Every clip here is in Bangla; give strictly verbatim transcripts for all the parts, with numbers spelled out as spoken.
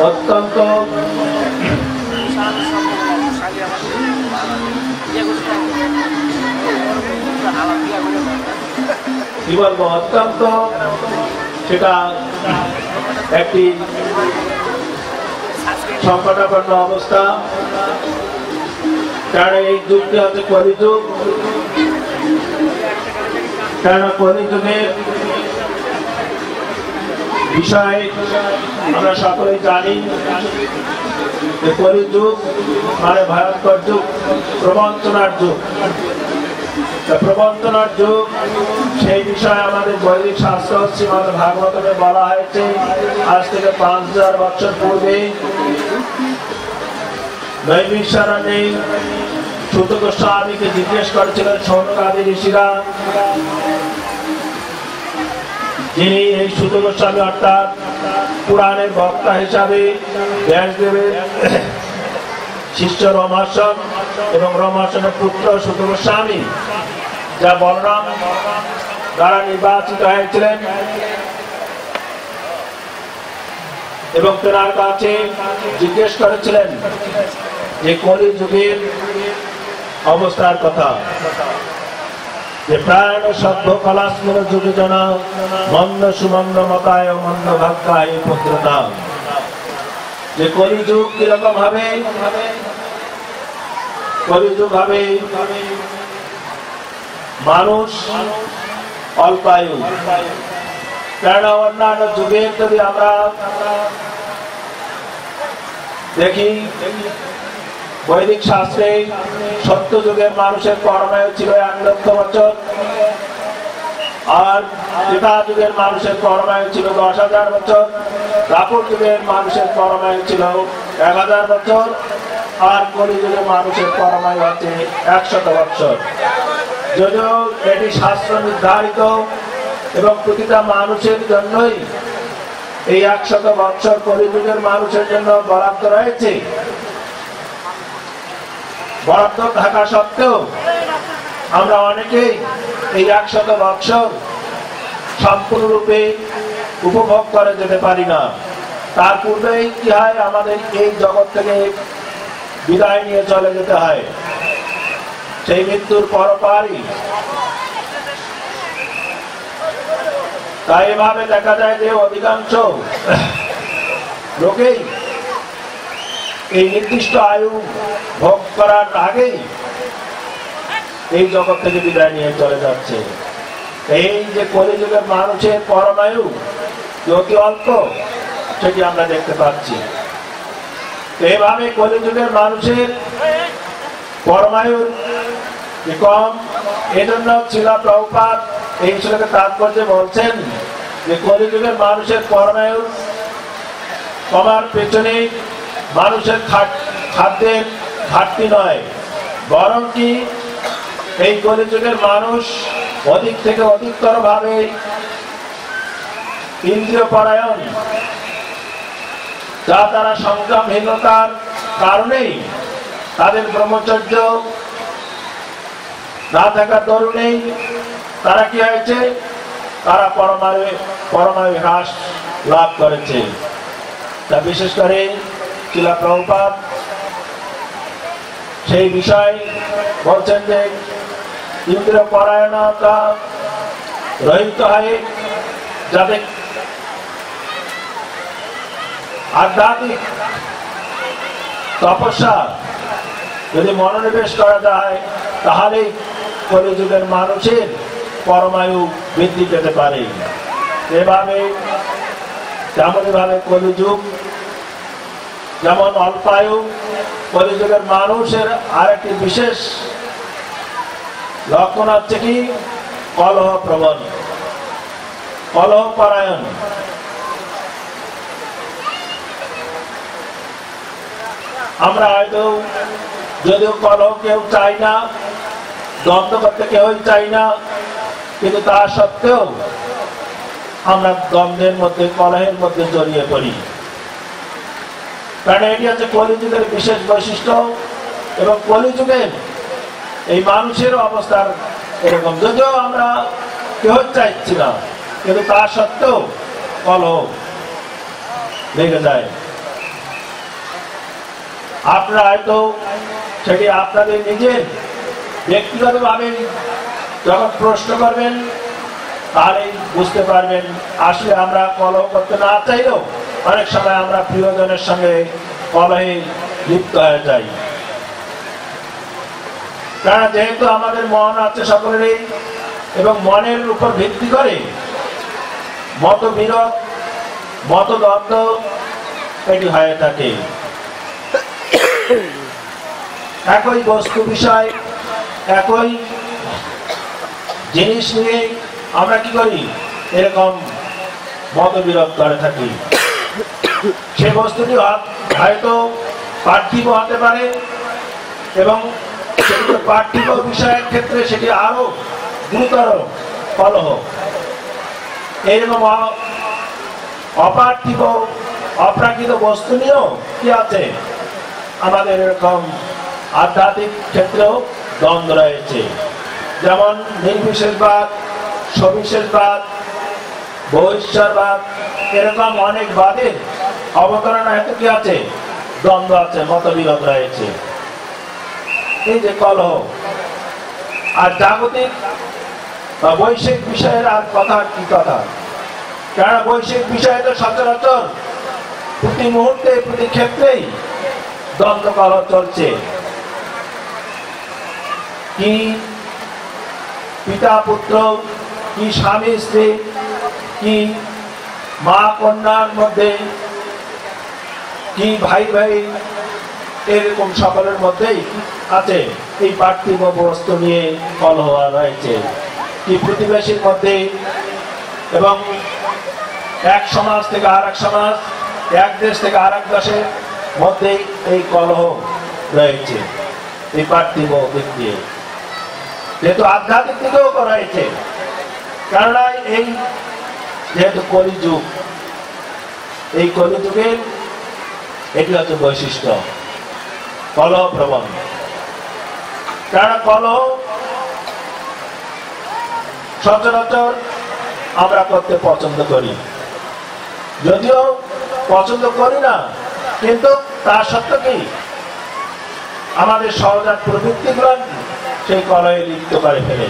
অত্যন্ত কি বলবো অত্যন্ত সেটা একটি সংকটাপন্ন অবস্থা। কারণ এই যুগটি হচ্ছে কলিযুগ। কারণ কলিযুগের বিষয় আমরা সকলেই জানি যে কলিযুগ মানে ভয়ঙ্কর যুগ, প্রবঞ্চনার যুগ। প্রবঞ্চনার যুগ সেই বিষয়ে আমাদের বৈদিক শাস্ত্র শ্রীমদ ভাগবতে বলা হয়েছে। আজ থেকে পাঁচ হাজার বছর পূর্বে নৈমিষারণ্যে সূত গোস্বামীকে জিজ্ঞেস করেছিলেন শৌনকাদি ঋষিরা, যিনি এই সূত গোস্বামী অর্থাৎ পুরাণের বক্তা হিসাবে ব্যাসদেবের শিষ্য রমাসন এবং রমাসনের পুত্র সূত গোস্বামী যা বলরাম দ্বারা নির্বাচিত হয়েছিলেন এবং তেনার কাছে জিজ্ঞেস করেছিলেন যে কলি যুগের অবস্থার কথা, যে প্রাণ সভ্য কলাস্মিন যুগে জনা মন্দ সুমন্দ মতায় মন্দ ভাগ্যায় পুত্রতা। যে কলিযুগ কিরকম হবে, কলিযুগ হবে মানুষ অল্পায়ু। কেন অন্যান্য যুগে যদি আমরা দেখি বৈদিক শাস্ত্রে সত্য যুগের মানুষের পরমায়ু ছিল এক লক্ষ বছর, আর ত্রেতা যুগের মানুষের পরমায়ু ছিল দশ হাজার বছর, দ্বাপর যুগের মানুষের পরমায়ু ছিল এক হাজার বছর, আর কলি যুগের মানুষের পরমায়ু হচ্ছে একশত বছর। যদিও এটি শাস্ত্র নির্ধারিত এবং প্রতিটা মানুষের জন্যই এই একশত বছর কলি যুগের মানুষের জন্য বরাদ্দ রয়েছে, বরাদ্দ থাকা সত্ত্বেও আমরা অনেকেই এই একশত বছর সম্পূর্ণরূপে উপভোগ করে যেতে পারি না। তার পূর্বেই কি হয়, আমাদের এই জগৎ থেকে বিদায় নিয়ে চলে যেতে হয়। সেই মৃত্যুর পরপরই তাই এভাবে দেখা যায় যে অধিকাংশ লোকেই এই নির্দিষ্ট আয়ু ভোগ করার আগেই এই জগৎ থেকে বিদায় নিয়ে চলে যাচ্ছে। এই যে কলিযুগের মানুষের পরমায়ু অতি অল্প, সেটি আমরা দেখতে পাচ্ছি। এইভাবে কলিযুগের মানুষের পরমায়ু কম, এজন্য শ্রীলা প্রভুপাদ এই শ্লোকে তাৎপর্যে বলছেন যে কলিযুগের মানুষের পরমায়ু কমার পেছনে মানুষের খাদ্যের ঘাটতি নয়, বরং কি এই কলিযুগের মানুষ অধিক থেকে অধিকতর ভাবে ইন্দ্রিয় পরায়ণ, যা তারা সংযমহীনতার কারণেই তাদের ব্রহ্মচর্য না থাকার দরুনেই তারা কি হয়েছে, তারা পরমায়ু পরমায়ু হ্রাস লাভ করেছে। তা বিশেষ করে শ্রীলা প্রভুপাদ সেই বিষয় বলছেন যে ইন্দ্রিয় পরায়ণতা রহিত হয়ে যাতে আধ্যাত্মিক তপস্যা যদি মনোনিবেশ করা যায়, তাহলেই কলিযুগের মানুষের পরমায়ু বৃদ্ধি পেতে পারে। এভাবে তেমনইভাবে কলিযুগ যেমন অল্পায়ু, কলিযুগের মানুষের আরেকটি বিশেষ লক্ষণ হচ্ছে কি কলহ প্রবণ, কলহ পরায়ণ। আমরা হয়তো যদিও কলহ কেউ চাই না, দ্বন্দ্ব করতে কেউই চাই না, কিন্তু তা সত্ত্বেও আমরা দ্বন্দ্বের মধ্যে, কলহের মধ্যে জড়িয়ে পড়ি। কারণ এটি হচ্ছে কলিযুগের বিশেষ বৈশিষ্ট্য এবং কলিযুগের এই মানুষের অবস্থার এরকম। যদিও আমরা কেউ চাইছি না, কিন্তু তা সত্ত্বেও কলহ লেগে যায়। আপনারা হয়তো সেটি আপনাদের নিজের ব্যক্তিগতভাবে যখন প্রশ্ন করবেন তাহলে বুঝতে পারবেন আসলে আমরা কলহ করতে না চাইলেও অনেক সময় আমরা প্রিয়জনের সঙ্গে কলহে লিপ্ত হয়ে যাই। কারণ যেহেতু আমাদের মন আছে সকলেরই এবং মনের উপর ভিত্তি করে মতবিরোধ মতদ্বন্দ্ব এটি হয়ে থাকে। একই বস্তু বিষয় একই জিনিস নিয়ে আমরা কি করি এরকম মতবিরোধ করে থাকি। সে বস্তুটি হয়তো পার্থিব হতে পারে এবং পার্থিব বিষয়ের ক্ষেত্রে সেটি আরো গুরুতর কলহ। এইরকম অপার্থিব অপ্রাকৃত বস্তু নিয়েও কি আছে আমাদের এরকম আধ্যাত্মিক ক্ষেত্রেও দ্বন্দ্ব রয়েছে। যেমন নির্বিশেষবাদ, সবিশেষবাদ, বহিষ্কারবাদ, এরকম অনেক বাদের অবতারণা হেতু কি আছে দ্বন্দ্ব আছে, মতবিরোধ রয়েছে। এই যে কলহ আর জাগতিক বা বৈশ্বিক বিষয়ের আর কথা কি কথা, কারণ বৈশ্বিক বিষয়ে তো সচরাচর প্রতি মুহূর্তে প্রতি ক্ষেত্রেই দ্বন্দ্ব কলহ চলছে। কি পিতা পুত্র, কি স্বামী স্ত্রী, কি মা কন্যার মধ্যে, কি ভাই ভাই, এরকম সকলের মধ্যেই আছে এই পার্থিব বস্তু নিয়ে কলহ রয়েছে। কি প্রতিবেশীর মধ্যে এবং এক সমাজ থেকে আর এক সমাজ, এক দেশ থেকে আর এক দেশের মধ্যে এই কলহ রয়েছে এই পার্থিব দিক দিয়ে। যেহেতু আধ্যাত্মিক দিকেও রয়েছে, কেননা এই যেহেতু কলিযুগ, এই কলিযুগের এটি হচ্ছে বৈশিষ্ট্য কলহ প্রবণ। কারণ কলহ সচরাচর আমরা করতে পছন্দ করি, যদিও পছন্দ করি না, কিন্তু তা সত্ত্বেও কি আমাদের সহজাত প্রবৃত্তিগুলো সেই কলহে লিপ্ত করে ফেলে।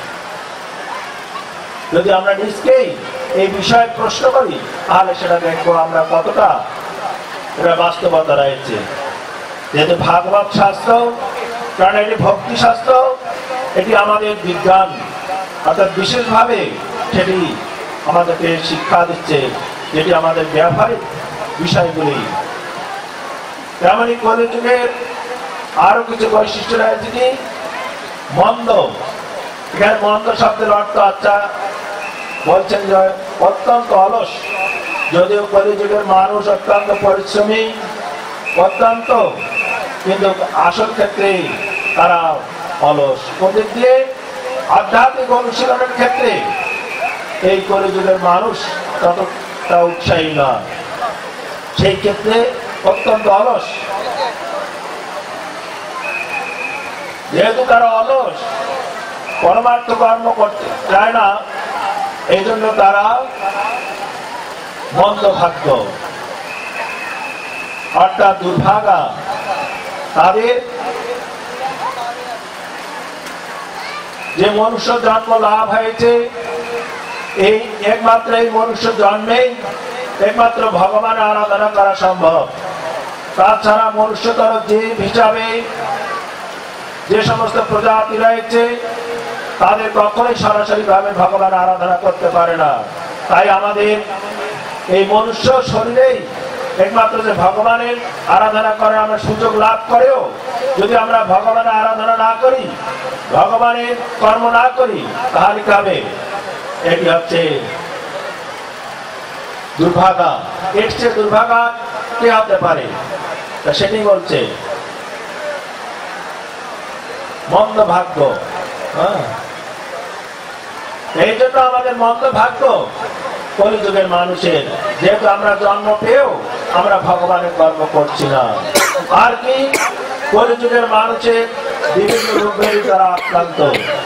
যদি আমরা নিজকেই এই বিষয়ে প্রশ্ন করি তাহলে সেটা দেখবো আমরা কতটা এটা বাস্তবতা রয়েছে। যেহেতু ভাগবত শাস্ত্র, কারণ এটি ভক্তি শাস্ত্র, এটি আমাদের বিজ্ঞান, অর্থাৎ বিশেষভাবে সেটি আমাদেরকে শিক্ষা দিচ্ছে, যেটি আমাদের ব্যবহারিক বিষয়গুলি। তেমনি কলিযুগের আরো কিছু বৈশিষ্ট্য রয়েছে। কি মন্দ, এখানে মন্দ শব্দের অর্থ আচ্ছা বলছেন যে অত্যন্ত অলস। যদিও কলিযুগের মানুষ অত্যন্ত পরিশ্রমী, অত্যন্ত, কিন্তু আসল ক্ষেত্রে তারা অলস। প্রত্যেক দিয়ে আধ্যাত্মিক অনুশীলনের ক্ষেত্রে এই কলিযুগের মানুষ ততটা উৎসাহী না, সেই ক্ষেত্রে অত্যন্ত অলস। যেহেতু তারা অলস, পরমার্থ কর্ম করতে চায় না, এই জন্য তারা মন্দভাগ্য অর্থাৎ দুর্ভাগা। তাদের যে মনুষ্য জন্ম লাভ হয়েছে, এই একমাত্র এই মনুষ্য জন্মেই একমাত্র ভগবান আরাধনা করা সম্ভব। তাছাড়া মনুষ্যতর জীব হিসাবে যে সমস্ত প্রজাতি রয়েছে তাদের কখনোই সরাসরি ভাবে ভগবান আরাধনা করতে পারে না। তাই আমাদের এই মনুষ্য শরীরেই একমাত্র যে ভগবানের আরাধনা করার আমরা সুযোগ লাভ করেও যদি আমরা ভগবানের আরাধনা না করি, ভগবানের কর্ম না করি, তাহলে কি হবে? এটি হচ্ছে দুর্ভাগা। এর চেয়ে দুর্ভাগা কে হতে পারে? তা সেটি বলছে মন্দ ভাগ্য। হ্যাঁ, এই জন্য আমাদের মন্দ ভাগ্য কলিযুগের মানুষের, যেহেতু আমরা জন্ম পেয়েও আমরা ভগবানের কর্ম করছি না। আর কি কলিযুগের মানুষের বিভিন্ন রূপের দ্বারা আক্রান্ত,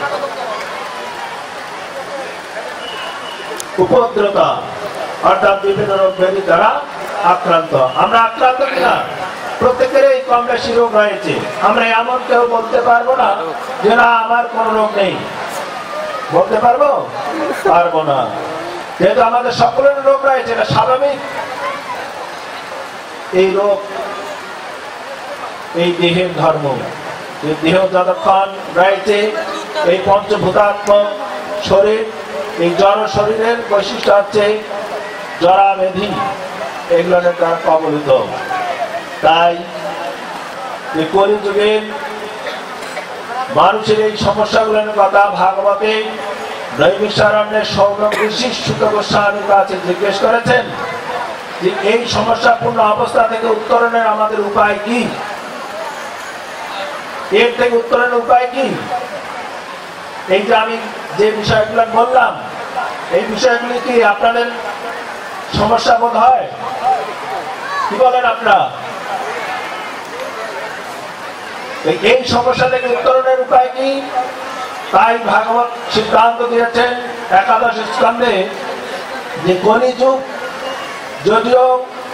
উপদ্রতা অর্থাৎ বিভিন্ন রোগ ব্যাধি দ্বারা আক্রান্ত। আমরা আক্রান্ত কিনা? প্রত্যেকেরই কম বেশি রোগ রয়েছে। আমরা এমন কেউ বলতে পারবো না যে না আমার কোনো রোগ নেই, বলতে পারবো পারবো না, যেহেতু আমাদের সকলের রোগ রয়েছে, এটা স্বাভাবিক। এই রোগ এই দেহের ধর্ম, দেহ যতক্ষণ রয়েছে এই পঞ্চভূতাত্মক শরীর, এই জড় শরীরের বৈশিষ্ট্য হচ্ছে জরা ব্যাধি, এগুলো তার কবলিত। তাই এই কলিযুগের মানুষের এই সমস্যাগুলোর কথা ভাগবতে নৈমিষারণ্যের সৌনক ঋষি সুত গোস্বামীর কাছে জিজ্ঞেস করেছেন যে এই সমস্যাপূর্ণ অবস্থা থেকে উত্তরণের আমাদের উপায় কি, এর থেকে উত্তরণের উপায় কি। এই যে আমি যে বিষয়গুলো বললাম, এই বিষয়গুলি কি আপনাদের সমস্যা বোধ হয়? কি বলেন আপনারা? এই সমস্যা থেকে উত্তরণের উপায় কি? তাই ভাগবত সিদ্ধান্ত দিয়েছেন একাদশ স্কন্ধে যে কলিযুগ যদিও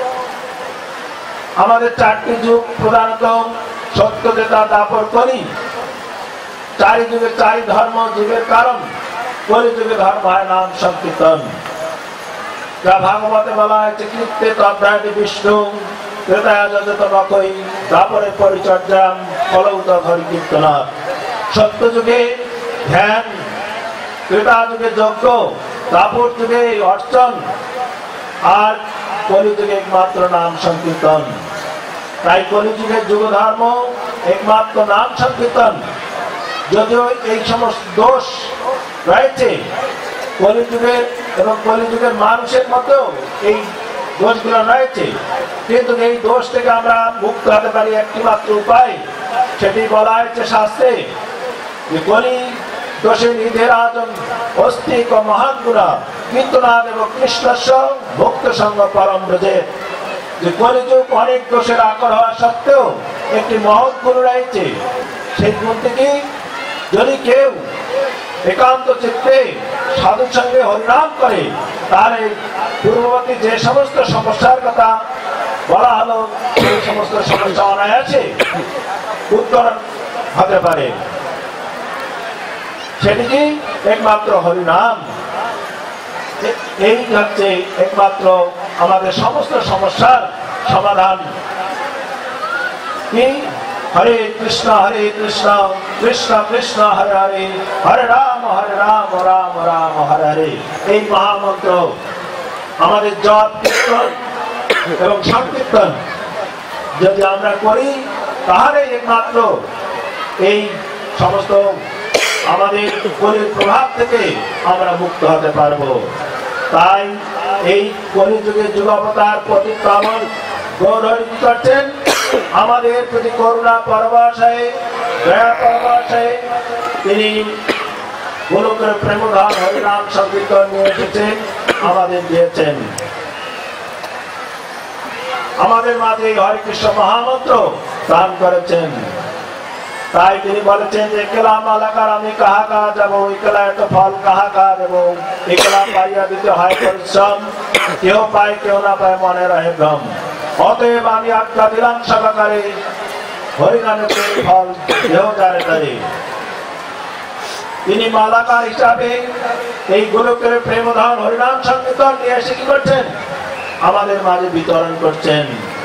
আমাদের চারটি যুগ, প্রধানত সত্য ত্রেতা দ্বাপর কলি, চারি যুগে চারি ধর্ম যুগের কারণ কলিযুগে ধর্ম হয় নাম সংকীর্তন। যা ভাগবতে বলা হয়েছে কীর্তে তদ্ধায়তি বিষ্ণু ত্রেতায় যজত বকৈ দ্বাপরে পরিচর্যাম ফলৌত হরি কীর্তনা। সত্য যুগে ধ্যান, ত্রেতা যুগে যজ্ঞ, দ্বাপর যুগে অর্চন, আর কলিযুগে একমাত্র নাম সংকীর্তন। তাই কলিযুগের যুগ ধর্ম একমাত্র নাম সংকীর্তন। যদিও এই সমস্ত দোষ রয়েছে কলিযুগের এবং কলিযুগের মানুষের মধ্যেও এই দোষগুলো রয়েছে, কিন্তু এই দোষ থেকে আমরা মুক্ত হতে পারি একটি মাত্র উপায়, সেটি বলা হয়েছে শাস্ত্রে যে কলি দোষে নিধেরাজন অস্তিক মহান গুণা কীর্তনাদ এবং কৃষ্ণস্ব ভক্ত সঙ্গ পরম ব্রজে। যে কলিযুগ অনেক দোষের আকর হওয়া সত্ত্বেও একটি মহৎ গুণ রয়েছে, সেই গুণটি কি? যদি কেউ একান্ত চিত্তে সাধুর সঙ্গে হরিনাম করে তাহলে পূর্ববর্তী যে সমস্ত সমস্যার কথা বলা হলো সেই সমস্ত সমস্যা অনায়াসে উত্তরণ হতে পারে। সেটি কি? একমাত্র হরিনাম। এই হচ্ছে একমাত্র আমাদের সমস্ত সমস্যার সমাধান। কি? হরে কৃষ্ণ হরে কৃষ্ণ কৃষ্ণ কৃষ্ণ হরে হরে হরে রাম হরে রাম রাম রাম হরে হরে। এই মহামন্ত্র আমাদের জপ কীর্তন এবং সংকীর্তন যদি আমরা করি তাহলে একমাত্র এই সমস্ত আমাদের কলির প্রভাব থেকে আমরা মুক্ত হতে পারবো। তাই এই কলিযুগে যুগাবতার প্রতিক্রমণ গৌরব করছেন আমাদের প্রতি করুণা পরবশ হয়ে, দয়া পরবশ হয়ে তিনি গোলকের প্রেমধাম হরিনাম সংকীর্তন নিয়ে এসেছেন, আমাদের দিয়েছেন। আমাদের মাঝে এই হরে কৃষ্ণ মহামন্ত্র দান করেছেন। তাই তিনি বলেছেন যে একলা মালাকার আমি কাহা কাহা যাবো, একলা এত ফল কাহা কাহা দেবো, একলা পাইয়া দিতে হয় পরিশ্রম, কেউ পায় কেউ না পায় মনে রহে ভ্রম। অতএব আমি আজ্ঞা দিলাম সবাকারে হরিনামের ফল দেহ দ্বারে দ্বারে। তিনি মালাকার হিসাবে এই গোলকের প্রেমধন হরিনাম সংকীর্তন নিয়ে এসে কি করছেন? আমাদের মাঝে বিতরণ করছেন।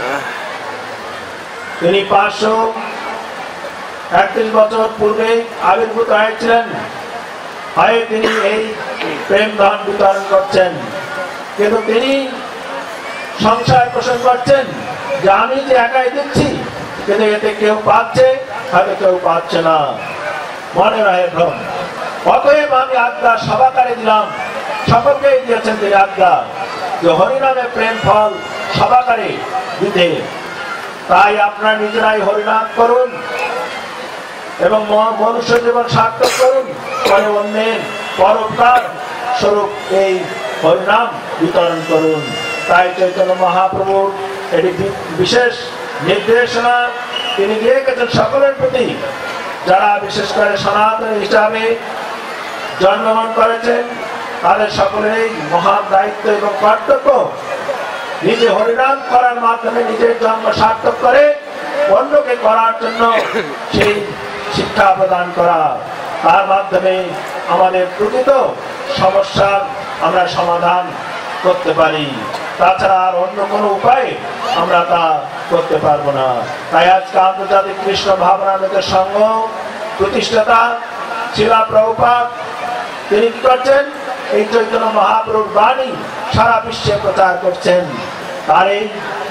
তিনি পাঁচশো একত্রিশ বছর পূর্বে আবির্ভূত হয়েছিলেন, হয় তিনি এই প্রেম ধন বিতরণ করছেন, কিন্তু তিনি সংশয় পোষণ করছেন যে আমি যে একাই দিচ্ছি কিন্তু এতে কেউ পাচ্ছে হয়তো কেউ পাচ্ছে না, মনে রহে ভ্রম। অতএব আমি আজ্ঞা সবাকারে দিলাম, সকলকেই দিয়েছেন তিনি আজ্ঞা যে হরিনামে প্রেম ফল সবাকারে দিতে। তাই আপনারা নিজেরাই হরিনাম করুন এবং মনুষ্য জীবন সার্থক করুন, পরে অন্যের পরোপকার স্বরূপ এই হরিনাম বিতরণ করুন। তাই চৈতন্য মহাপ্রভুর এটি বিশেষ নির্দেশনা তিনি দিয়ে গেছেন সকলের প্রতি, যারা বিশেষ করে সনাতন হিসাবে জন্মগ্রহণ করেছেন তাদের সকলেরই মহান দায়িত্ব এবং কর্তব্য নিজে হরিনাম করার মাধ্যমে নিজের জন্ম সার্থক করে অন্যকে করার জন্য সেই শিক্ষা প্রদান করা, তার মাধ্যমে আমাদের প্রকৃত সমস্যার আমরা সমাধান করতে পারি। তাছাড়া আর অন্য কোনো উপায়ে আমরা তা করতে পারবো না। তাই আজকে আন্তর্জাতিক কৃষ্ণ ভাবনামৃতের সংঘ প্রতিষ্ঠাতা শিলা প্রভুপাদ তিনি কি করছেন? এই চৈতন্য মহাপ্রভুর বাণী সারা বিশ্বে প্রচার করছেন। তার এই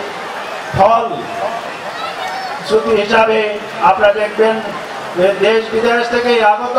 ফল শ্রুতি হিসাবে আপনারা দেখবেন দেশ বিদেশ থেকে আগত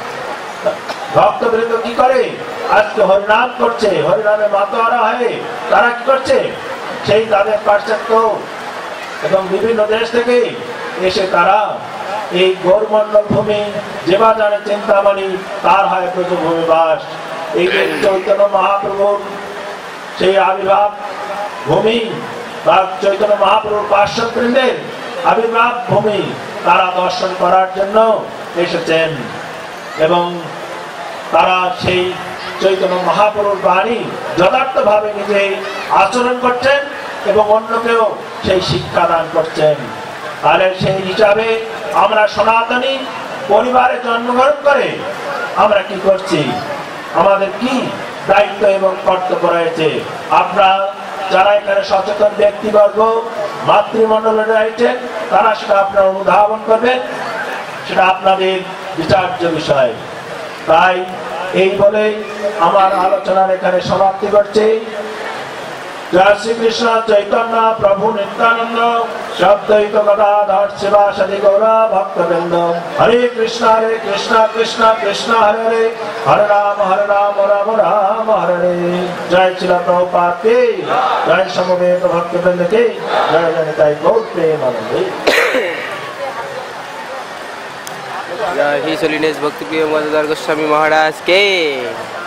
ভক্তবৃন্দ কি করে? আজকে হরিনাম করছে, হরিনামে মাতোয়ারা হয়ে তারা কি করছে? সেই তাদের পাশ্চাত্য এবং বিভিন্ন দেশ থেকে এসে তারা এই গৌরমন্ডল ভূমি যেবা জানে চিন্তামণি তার হয় ব্রজভূমি বাস। এই যে চৈতন্য মহাপ্রভুর সেই আবির্ভাব ভূমি বা চৈতন্য মহাপ্রভুর পার্শ্ববৃন্দের আবির্ভাব ভূমি তারা দর্শন করার জন্য এসেছেন এবং তারা সেই চৈতন্য মহাপ্রভুর বাণী যথার্থভাবে নিজে আচরণ করছেন এবং অন্যকেও সেই শিক্ষা দান করছেন। তাহলে সেই হিসাবে আমরা সনাতনী পরিবারে জন্মগ্রহণ করে আমরা কি করছি? আমাদের কি দায়িত্ব এবং কর্তব্য রয়েছে? আপনারা যারা এখানে সচেতন ব্যক্তিবর্গ মাতৃমণ্ডলে রয়েছেন তারা সেটা আপনারা অনুধাবন করবেন, সেটা আপনাদের বিচার্য বিষয়। তাই এই বলে আমার আলোচনার এখানে সমাপ্তি করছে। জয় শ্রীকৃষ্ণ চৈতন্য প্রভু নিত্যানন্দ শব্দৈত গদাধর শিবাসাদি গৌরা ভক্তবৃন্দ। হরে কৃষ্ণ হরে কৃষ্ণ কৃষ্ণ কৃষ্ণ হরে হরে, হরে রাম হরে রাম রাম রাম হরে হরে। জয় শিলা প্রভুপাদ কে জয়, সমবেত ভক্তবৃন্দ কে জয়, জয় গৌর প্রেমানন্দে। जय ही सोलिनेस भक्ति प्रिय गोस्वामी महाराज के।